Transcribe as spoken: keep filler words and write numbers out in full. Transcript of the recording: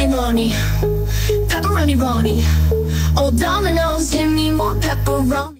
Pepperoni-Roni, Pepperoni-Roni. Oh, Domino's, give me more pepperoni.